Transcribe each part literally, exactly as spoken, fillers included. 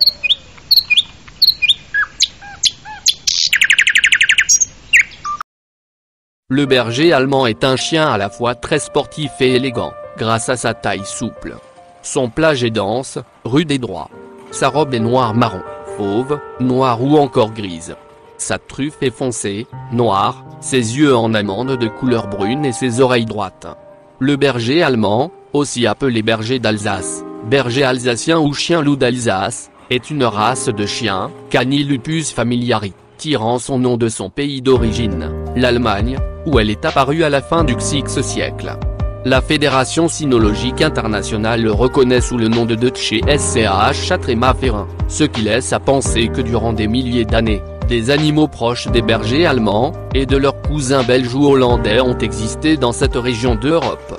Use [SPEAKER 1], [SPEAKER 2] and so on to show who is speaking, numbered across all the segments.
[SPEAKER 1] Le berger allemand est un chien à la fois très sportif et élégant, grâce à sa taille souple. Son pelage est dense, rude et droit. Sa robe est noir-marron, fauve, noire ou encore grise. Sa truffe est foncée, noire, ses yeux en amande de couleur brune et ses oreilles droites. Le berger allemand, aussi appelé berger d'Alsace, berger alsacien ou chien-loup d'Alsace, est une race de chien, Canilupus familiari, tirant son nom de son pays d'origine, l'Allemagne, où elle est apparue à la fin du sixte siècle. La Fédération cynologique internationale le reconnaît sous le nom de Deutsche S C H Chatrema-Ferin, ce qui laisse à penser que durant des milliers d'années, des animaux proches des bergers allemands, et de leurs cousins belges ou hollandais ont existé dans cette région d'Europe.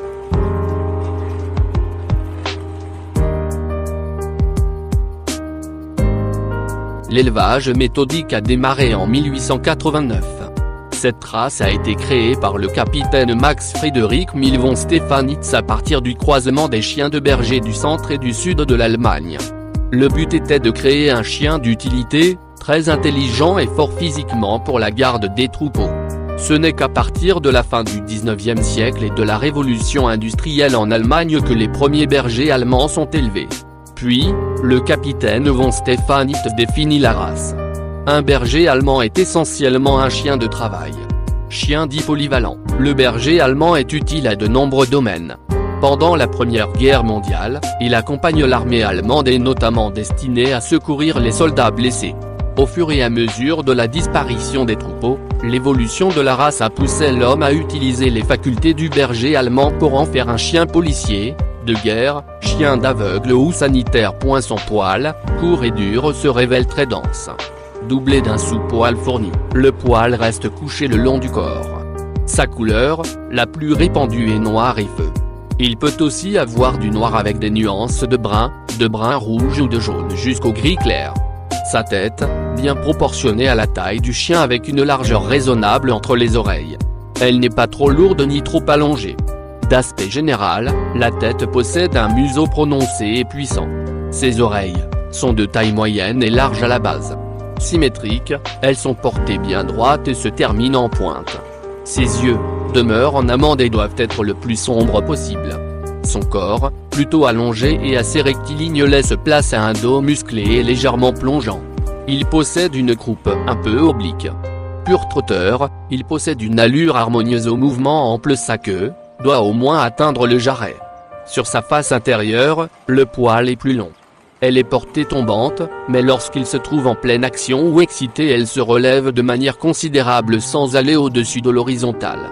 [SPEAKER 1] L'élevage méthodique a démarré en mille huit cent quatre-vingt-neuf. Cette race a été créée par le capitaine Max Friedrich Mill von Stephanitz à partir du croisement des chiens de berger du centre et du sud de l'Allemagne. Le but était de créer un chien d'utilité, très intelligent et fort physiquement pour la garde des troupeaux. Ce n'est qu'à partir de la fin du dix-neuvième siècle et de la révolution industrielle en Allemagne que les premiers bergers allemands sont élevés. Puis, le capitaine von Stephanitz définit la race. Un berger allemand est essentiellement un chien de travail. Chien dit polyvalent, le berger allemand est utile à de nombreux domaines. Pendant la Première Guerre mondiale, il accompagne l'armée allemande et notamment destiné à secourir les soldats blessés. Au fur et à mesure de la disparition des troupeaux, l'évolution de la race a poussé l'homme à utiliser les facultés du berger allemand pour en faire un chien policier, de guerre, chien d'aveugle ou sanitaire. Son poil, court et dur, se révèle très dense. Doublé d'un sous-poil fourni, le poil reste couché le long du corps. Sa couleur, la plus répandue est noir et feu. Il peut aussi avoir du noir avec des nuances de brun, de brun rouge ou de jaune jusqu'au gris clair. Sa tête, bien proportionnée à la taille du chien avec une largeur raisonnable entre les oreilles. Elle n'est pas trop lourde ni trop allongée. D'aspect général, la tête possède un museau prononcé et puissant. Ses oreilles sont de taille moyenne et large à la base. Symétriques, elles sont portées bien droites et se terminent en pointe. Ses yeux demeurent en amande et doivent être le plus sombres possible. Son corps, plutôt allongé et assez rectiligne, laisse place à un dos musclé et légèrement plongeant. Il possède une croupe un peu oblique. Pur trotteur, il possède une allure harmonieuse au mouvement ample. Sa queue doit au moins atteindre le jarret. Sur sa face intérieure, le poil est plus long. Elle est portée tombante, mais lorsqu'il se trouve en pleine action ou excité, elle se relève de manière considérable sans aller au-dessus de l'horizontale.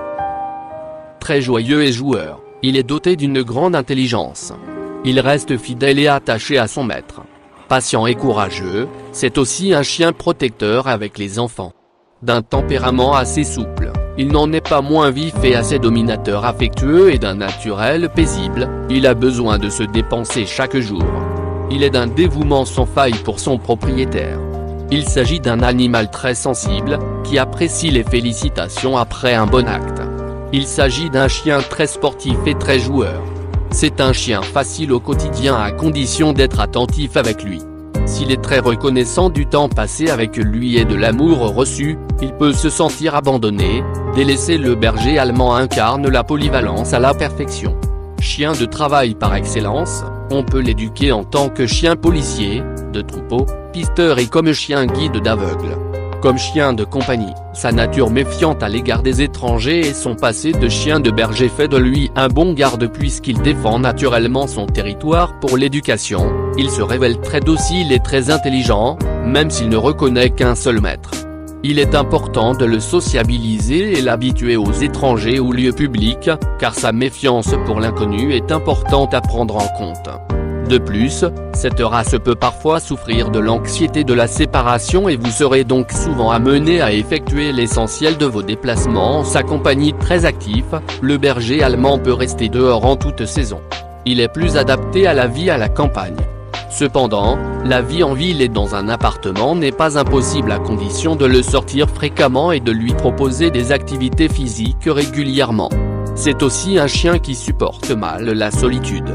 [SPEAKER 1] Très joyeux et joueur, il est doté d'une grande intelligence. Il reste fidèle et attaché à son maître. Patient et courageux, c'est aussi un chien protecteur avec les enfants. D'un tempérament assez souple, il n'en est pas moins vif et assez dominateur, affectueux et d'un naturel paisible. Il a besoin de se dépenser chaque jour. Il est d'un dévouement sans faille pour son propriétaire. Il s'agit d'un animal très sensible, qui apprécie les félicitations après un bon acte. Il s'agit d'un chien très sportif et très joueur. C'est un chien facile au quotidien à condition d'être attentif avec lui. S'il est très reconnaissant du temps passé avec lui et de l'amour reçu, il peut se sentir abandonné, délaissé. Le berger allemand incarne la polyvalence à la perfection. Chien de travail par excellence, on peut l'éduquer en tant que chien policier, de troupeau, pisteur et comme chien guide d'aveugle. Comme chien de compagnie, sa nature méfiante à l'égard des étrangers et son passé de chien de berger fait de lui un bon garde puisqu'il défend naturellement son territoire. Pour l'éducation, il se révèle très docile et très intelligent, même s'il ne reconnaît qu'un seul maître. Il est important de le sociabiliser et l'habituer aux étrangers ou lieux publics, car sa méfiance pour l'inconnu est importante à prendre en compte. De plus, cette race peut parfois souffrir de l'anxiété de la séparation et vous serez donc souvent amené à effectuer l'essentiel de vos déplacements en sa compagnie. Très actif, le berger allemand peut rester dehors en toute saison. Il est plus adapté à la vie à la campagne. Cependant, la vie en ville et dans un appartement n'est pas impossible à condition de le sortir fréquemment et de lui proposer des activités physiques régulièrement. C'est aussi un chien qui supporte mal la solitude.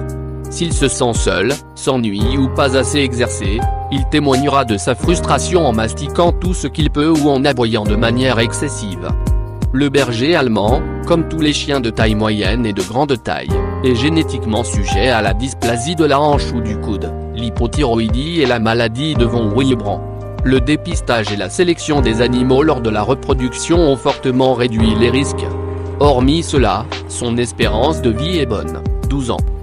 [SPEAKER 1] S'il se sent seul, s'ennuie ou pas assez exercé, il témoignera de sa frustration en mastiquant tout ce qu'il peut ou en aboyant de manière excessive. Le berger allemand, comme tous les chiens de taille moyenne et de grande taille, est génétiquement sujet à la dysplasie de la hanche ou du coude, l'hypothyroïdie et la maladie de von Willebrand. Le dépistage et la sélection des animaux lors de la reproduction ont fortement réduit les risques. Hormis cela, son espérance de vie est bonne, douze ans.